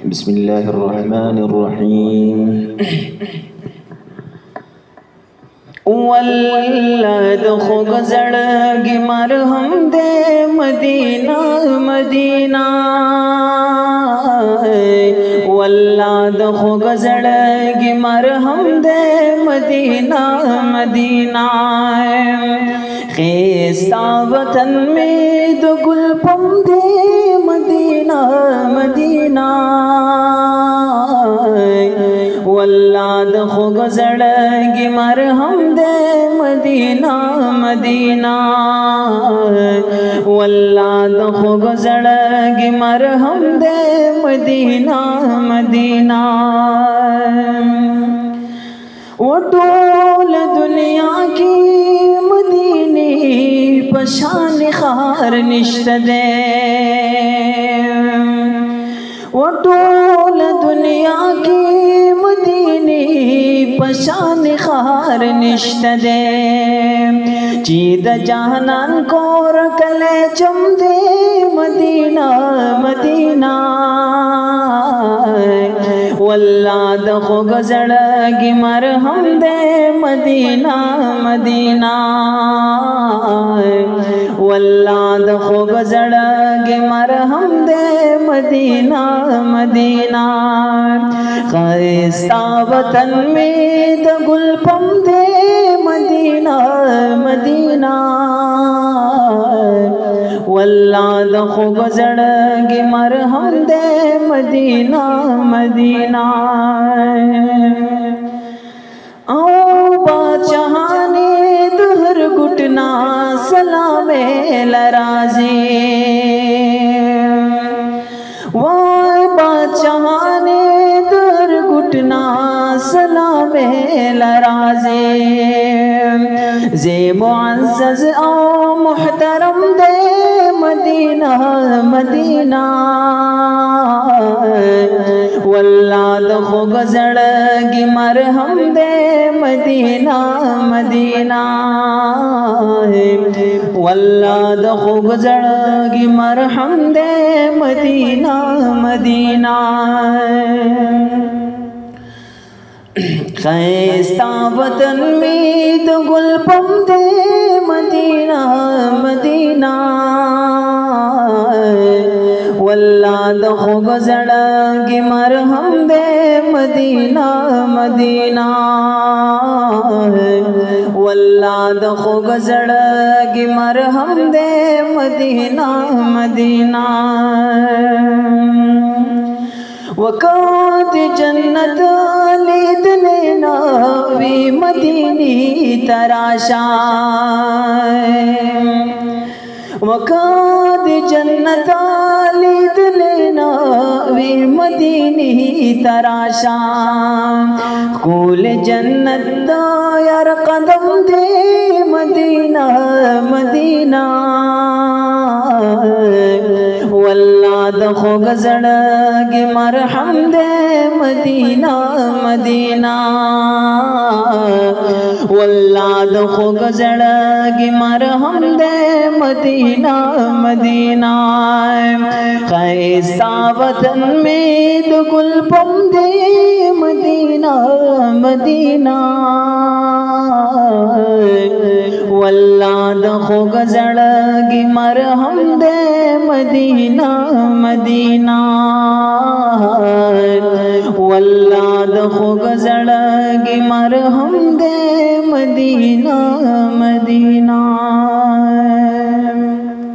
बिस्मिल्लाहिर्रहमानिर्रहीम। वल्लद खुग जड़गी मरहम दे मदीना मदीना, वल्लद खुग जड़गी मरहम दे मदीना मदीना। खेस्ता वतन में दो गुलपम दे मदीना मदीना, वल्लद खुग जड़गी मरहम दे मदीना मदीना, वल्लद खुग जड़गी मरहम दे मदीना मदीना। वो टोल दुनिया की मदीने पशान खार निश्त दे, वो टोल दुनिया की मदीने पशान खार निश्त दे। चीद जहानान कोर कले चम दे मदीना मदीना, वल्लद खुग जड़गी मरहम दे मदीना मदीना, वल्लद खुग जड़गी मरहम दे मदीना मदीना। खाइस्ता वतन में द गुलपम दे मदीना मदीना, वल्लद खुग जड़गी मरहम दे मदीना मदीना। ओ बादशाहाने दुहर घुटना सलामे लराजी, वो बादशाहाने दुहर घुटना सलामे लराजी। जे मुअज़्ज़ज़ ओ मुहतरम दे मदीना मदीना, वल्लद खुग जड़गी मरहम दे मदीना मदीना, वल्लद खुग जड़गी मरहम दे मदीना मदीना। खाइस्ता वतन में तो गुलपम दे मदीना मदीना, वल्लद खुग जड़गी मरहम दे मदीना मदीना, वल्लद खुग जड़गी मरहम दे मदीना मदीना। वक़ात जन्नत लिद लेना वी मदीनी तराशा, वक़ात जन्नत लिद लेना वी मदीनी तराशा। कूल जन्नत यार कदम दे मदीना मदीना, वल्लद खुग जड़गी मरहम दे मदीना मदीना, वल्लद खुग जड़गी मरहम दे मदीना मदीना। खाइस्ता वतन में दो गुलपम दे मदीना मदीना, वल्लद खुग जड़गी मरहम दे मदीना मदीना, वल्लद खुग जड़गी मरहम दे मदीना